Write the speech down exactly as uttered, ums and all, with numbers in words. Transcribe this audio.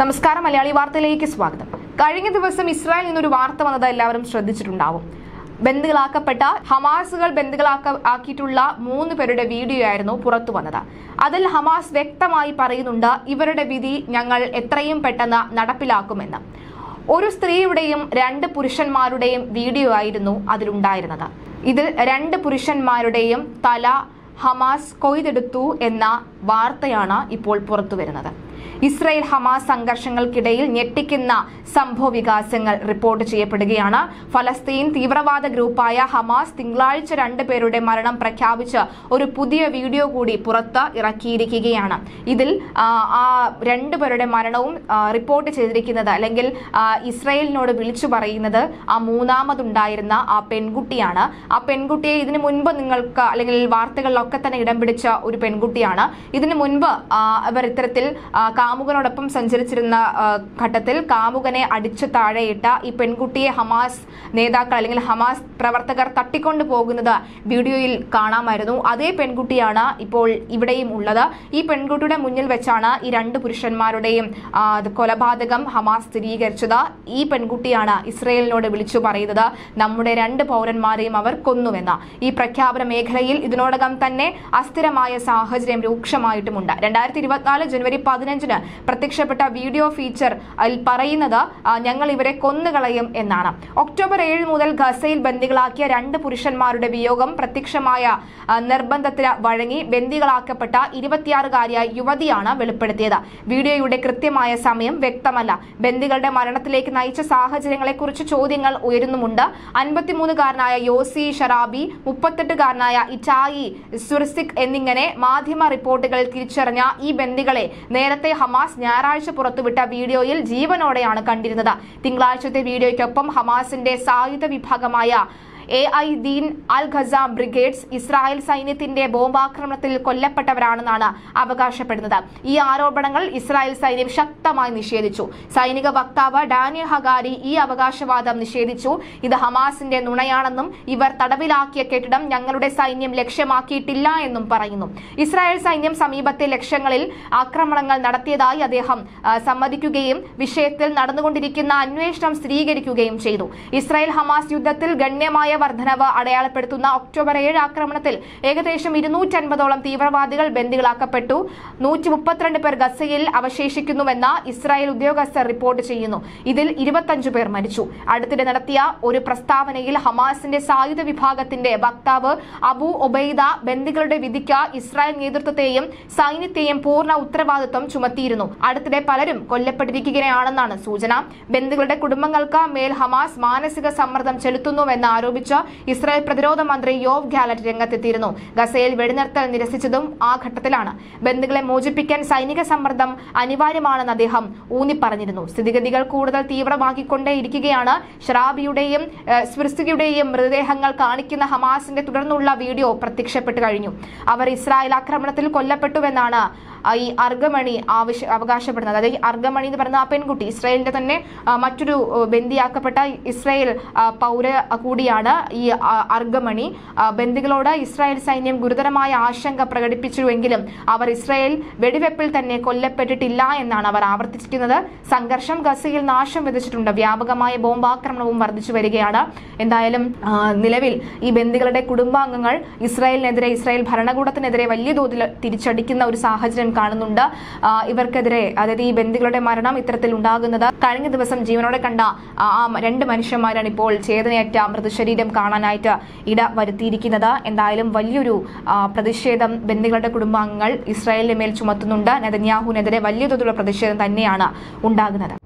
നമസ്കാരം, മലയാളി വാർത്തയിലേക്ക് സ്വാഗതം. കഴിഞ്ഞ ദിവസം ഇസ്രായേലിൽ നിന്നൊരു വാർത്ത വന്നത് എല്ലാവരും ശ്രദ്ധിച്ചിട്ടുണ്ടാവും. ബന്ദികളാക്കപ്പെട്ട ഹമാസുകൾ ബന്ദികളാക്ക ആക്കിയിട്ടുള്ള മൂന്ന് പേരുടെ വീഡിയോ ആയിരുന്നു പുറത്തു വന്നത്. അതിൽ ഹമാസ് വ്യക്തമായി പറയുന്നുണ്ട്, ഇവരുടെ വിധി ഞങ്ങൾ എത്രയും പെട്ടെന്ന് നടപ്പിലാക്കുമെന്ന്. ഒരു സ്ത്രീയുടെയും രണ്ട് പുരുഷന്മാരുടെയും വീഡിയോ ആയിരുന്നു അതിലുണ്ടായിരുന്നത്. ഇതിൽ രണ്ട് പുരുഷന്മാരുടെയും തല ഹമാസ് കൊയ്തെടുത്തു എന്ന വാർത്തയാണ് ഇപ്പോൾ പുറത്തു വരുന്നത്. ഇസ്രായേൽ ഹമാസ് സംഘർഷങ്ങൾക്കിടയിൽ ഞെട്ടിക്കുന്ന സംഭവ വികാസങ്ങൾ റിപ്പോർട്ട് ചെയ്യപ്പെടുകയാണ്. ഫലസ്തീൻ തീവ്രവാദ ഗ്രൂപ്പായ ഹമാസ് തിങ്കളാഴ്ച രണ്ട് പേരുടെ മരണം പ്രഖ്യാപിച്ച് ഒരു പുതിയ വീഡിയോ കൂടി പുറത്ത് ഇറക്കിയിരിക്കുകയാണ്. ഇതിൽ ആ രണ്ടു പേരുടെ മരണവും റിപ്പോർട്ട് ചെയ്തിരിക്കുന്നത് അല്ലെങ്കിൽ ഇസ്രായേലിനോട് വിളിച്ചു പറയുന്നത് ആ മൂന്നാമതുണ്ടായിരുന്ന ആ പെൺകുട്ടിയാണ്. ആ പെൺകുട്ടിയെ ഇതിനു മുൻപ് നിങ്ങൾക്ക് അല്ലെങ്കിൽ വാർത്തകളിലൊക്കെ തന്നെ ഇടം പിടിച്ച ഒരു പെൺകുട്ടിയാണ്. ഇതിനു മുൻപ് അവർ ഇത്തരത്തിൽ കാമുകനോടൊപ്പം സഞ്ചരിച്ചിരുന്ന ഘട്ടത്തിൽ കാമുകനെ അടിച്ചു താഴെയിട്ട ഈ പെൺകുട്ടിയെ ഹമാസ് നേതാക്കൾ അല്ലെങ്കിൽ ഹമാസ് പ്രവർത്തകർ തട്ടിക്കൊണ്ടു പോകുന്നത് വീഡിയോയിൽ കാണാമായിരുന്നു. അതേ പെൺകുട്ടിയാണ് ഇപ്പോൾ ഇവിടെയും ഉള്ളത്. ഈ പെൺകുട്ടിയുടെ മുന്നിൽ വെച്ചാണ് ഈ രണ്ട് പുരുഷന്മാരുടെയും കൊലപാതകം ഹമാസ് സ്ഥിരീകരിച്ചത്. ഈ പെൺകുട്ടിയാണ് ഇസ്രായേലിനോട് വിളിച്ചു പറയുന്നത്, നമ്മുടെ രണ്ട് പൗരന്മാരെയും അവർ കൊന്നുവെന്ന്. ഈ പ്രഖ്യാപന മേഖലയിൽ ഇതിനോടകം തന്നെ അസ്ഥിരമായ സാഹചര്യം രൂക്ഷമായിട്ടുമുണ്ട്. രണ്ടായിരത്തി ഇരുപത്തിനാല് ജനുവരി പതിനഞ്ചിന് പ്രത്യക്ഷപ്പെട്ട വീഡിയോ ഫീച്ചർ അതിൽ പറയുന്നത് ഞങ്ങൾ ഇവരെ കൊന്നുകളയും എന്നാണ്. ഒക്ടോബർ ഏഴ് മുതൽ ഗസയിൽ ബന്ദികളാക്കിയ രണ്ട് പുരുഷന്മാരുടെ വിയോഗം പ്രത്യക്ഷമായ നിർബന്ധത്തിന് വഴങ്ങി ബന്ദികളാക്കപ്പെട്ട ഇരുപത്തിയാറുകാരിയായ യുവതിയാണ് വെളിപ്പെടുത്തിയത്. വീഡിയോയുടെ കൃത്യമായ സമയം വ്യക്തമല്ല. ബന്ദികളുടെ മരണത്തിലേക്ക് നയിച്ച സാഹചര്യങ്ങളെക്കുറിച്ച് ചോദ്യങ്ങൾ ഉയരുന്നുമുണ്ട്. അൻപത്തിമൂന്നുകാരനായ യോസി ഷറാബി, മുപ്പത്തെട്ടുകാരനായ ഇറ്റായി സുർസിക് എന്നിങ്ങനെ മാധ്യമ റിപ്പോർട്ടുകളിൽ തിരിച്ചറിഞ്ഞ ഈ ബന്ദികളെ നേരത്തെ ഹമാസ് ഞായറാഴ്ച പുറത്തുവിട്ട വീഡിയോയിൽ ജീവനോടെയാണ് കണ്ടിരുന്നത്. തിങ്കളാഴ്ചത്തെ വീഡിയോയ്ക്കൊപ്പം ഹമാസിന്റെ സായുധ വിഭാഗമായ എ ഐ ദീൻ അൽ ഖസ ബ്രിഗേഡ്സ് ഇസ്രായേൽ സൈന്യത്തിന്റെ ബോംബാക്രമണത്തിൽ കൊല്ലപ്പെട്ടവരാണെന്നാണ് അവകാശപ്പെടുന്നത്. ഈ ആരോപണങ്ങൾ ഇസ്രായേൽ സൈന്യം ശക്തമായി നിഷേധിച്ചു. സൈനിക വക്താവ് ഡാനിയൽ ഹഗാരി ഈ അവകാശവാദം നിഷേധിച്ചു. ഇത് ഹമാസിന്റെ നുണയാണെന്നും ഇവർ തടവിലാക്കിയ കെട്ടിടം ഞങ്ങളുടെ സൈന്യം ലക്ഷ്യമാക്കിയിട്ടില്ല എന്നും പറയുന്നു. ഇസ്രായേൽ സൈന്യം സമീപത്തെ ലക്ഷ്യങ്ങളിൽ ആക്രമണങ്ങൾ നടത്തിയതായി അദ്ദേഹം സമ്മതിക്കുകയും വിഷയത്തിൽ നടന്നുകൊണ്ടിരിക്കുന്ന അന്വേഷണം സ്ഥിരീകരിക്കുകയും ചെയ്തു. ഇസ്രായേൽ ഹമാസ് യുദ്ധത്തിൽ ഗണ്യമായ വർധനവ് അടയാളപ്പെടുത്തുന്ന ഒക്ടോബർ ഏഴ് ആക്രമണത്തിൽ ഏകദേശം ഇരുന്നൂറ്റൻപതോളം തീവ്രവാദികൾ ബന്ദികളാക്കപ്പെട്ടു. നൂറ്റി മുപ്പത്തിരണ്ട് പേർ ഗസയിൽ അവശേഷിക്കുന്നുവെന്ന് ഇസ്രായേൽ ഉദ്യോഗസ്ഥർ റിപ്പോർട്ട് ചെയ്യുന്നു. ഇതിൽ ഇരുപത്തഞ്ചു പേർ മരിച്ചു. അടുത്തിടെ നടത്തിയ ഒരു പ്രസ്താവനയിൽ ഹമാസിന്റെ സായുധ വിഭാഗത്തിന്റെ വക്താവ് അബു ഒബൈദ ബന്ദികളുടെ വിധിക്ക് ഇസ്രായേൽ നേതൃത്വത്തെയും സൈന്യത്തെയും പൂർണ്ണ ഉത്തരവാദിത്വം ചുമത്തിയിരുന്നു. അടുത്തിടെ പലരും കൊല്ലപ്പെട്ടിരിക്കുകയാണെന്നാണ് സൂചന. ബന്ദികളുടെ കുടുംബങ്ങൾക്ക് മേൽ ഹമാസ് മാനസിക സമ്മർദ്ദം ചെലുത്തുന്നുവെന്ന് ആരോപിച്ച് ഇസ്രായേൽ പ്രതിരോധ മന്ത്രി യോവ് ഗാലറ്റ് രംഗത്തെത്തിയിരുന്നു. ഗസയിൽ വെടിനിർത്തൽ നിരസിച്ചതും ആ ഘട്ടത്തിലാണ്. ബന്ദികളെ മോചിപ്പിക്കാൻ സൈനിക സമ്മർദ്ദം അനിവാര്യമാണെന്ന് അദ്ദേഹം ഊന്നിപ്പറഞ്ഞിരുന്നു. സ്ഥിതിഗതികൾ കൂടുതൽ തീവ്രമാക്കിക്കൊണ്ടേയിരിക്കുകയാണ്. ഷറാബിയുടെയും സ്വിർസിയുടെയും മൃതദേഹങ്ങൾ കാണിക്കുന്ന ഹമാസിന്റെ തുടർന്നുള്ള വീഡിയോ പ്രത്യക്ഷപ്പെട്ടു കഴിഞ്ഞു. അവർ ഇസ്രായേൽ ആക്രമണത്തിൽ കൊല്ലപ്പെട്ടുവെന്നാണ് ഈ അർഗമണി ആവശ്യ അവകാശപ്പെടുന്നത്. അതായത് അർഗമണി എന്ന് പറയുന്ന ആ പെൺകുട്ടി ഇസ്രായേലിന്റെ തന്നെ മറ്റൊരു ബന്ദിയാക്കപ്പെട്ട ഇസ്രായേൽ പൗര കൂടിയാണ് ഈ അർഗമണി. ബന്ദികളോട് ഇസ്രായേൽ സൈന്യം ഗുരുതരമായ ആശങ്ക പ്രകടിപ്പിച്ചുവെങ്കിലും അവർ ഇസ്രായേൽ വെടിവെപ്പിൽ തന്നെ കൊല്ലപ്പെട്ടിട്ടില്ല എന്നാണ് അവർ ആവർത്തിച്ചിരിക്കുന്നത്. സംഘർഷം ഗസയിൽ നാശം വിതച്ചിട്ടുണ്ട്. വ്യാപകമായ ബോംബാക്രമണവും വർദ്ധിച്ചു വരികയാണ്. എന്തായാലും നിലവിൽ ഈ ബന്ദികളുടെ കുടുംബാംഗങ്ങൾ ഇസ്രായേലിനെതിരെ ഇസ്രായേൽ ഭരണകൂടത്തിനെതിരെ വലിയ തോതിൽ തിരിച്ചടിക്കുന്ന ഒരു സാഹചര്യം കാണുന്നുണ്ട്. ഇവർക്കെതിരെ അതായത് ഈ ബന്ദികളുടെ മരണം ഇത്തരത്തിൽ ഉണ്ടാകുന്നത് കഴിഞ്ഞ ദിവസം ജീവനോടെ കണ്ട ആ രണ്ട് മനുഷ്യന്മാരാണ് ഇപ്പോൾ ചേതനയേറ്റ മൃതശരീരം കാണാനായിട്ട് ഇട വരുത്തിയിരിക്കുന്നത്. എന്തായാലും വലിയൊരു പ്രതിഷേധം ബന്ദികളുടെ കുടുംബാംഗങ്ങൾ ഇസ്രായേലിന്റെ മേൽ ചുമത്തുന്നുണ്ട്. നെതന്യാഹുവിനെതിരെ വലിയ തോതിലുള്ള പ്രതിഷേധം തന്നെയാണ് ഉണ്ടാകുന്നത്.